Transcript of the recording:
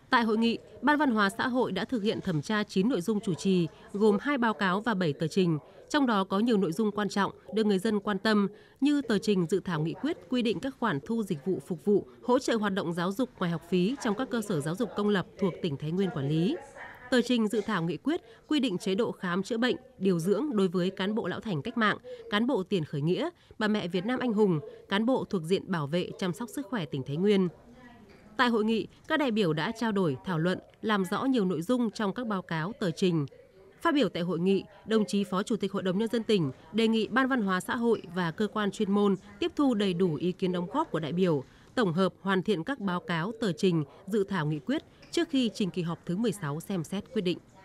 Tại hội nghị, Ban Văn hóa xã hội đã thực hiện thẩm tra 9 nội dung chủ trì, gồm 2 báo cáo và 7 tờ trình. Trong đó có nhiều nội dung quan trọng được người dân quan tâm như tờ trình dự thảo nghị quyết quy định các khoản thu dịch vụ phục vụ, hỗ trợ hoạt động giáo dục ngoài học phí trong các cơ sở giáo dục công lập thuộc tỉnh Thái Nguyên quản lý. Tờ trình dự thảo nghị quyết quy định chế độ khám chữa bệnh, điều dưỡng đối với cán bộ lão thành cách mạng, cán bộ tiền khởi nghĩa, bà mẹ Việt Nam anh hùng, cán bộ thuộc diện bảo vệ chăm sóc sức khỏe tỉnh Thái Nguyên. Tại hội nghị, các đại biểu đã trao đổi, thảo luận, làm rõ nhiều nội dung trong các báo cáo, tờ trình. Phát biểu tại hội nghị, đồng chí Phó Chủ tịch Hội đồng Nhân dân tỉnh đề nghị Ban Văn hóa xã hội và cơ quan chuyên môn tiếp thu đầy đủ ý kiến đóng góp của đại biểu, tổng hợp hoàn thiện các báo cáo, tờ trình, dự thảo nghị quyết trước khi trình kỳ họp thứ 16 xem xét quyết định.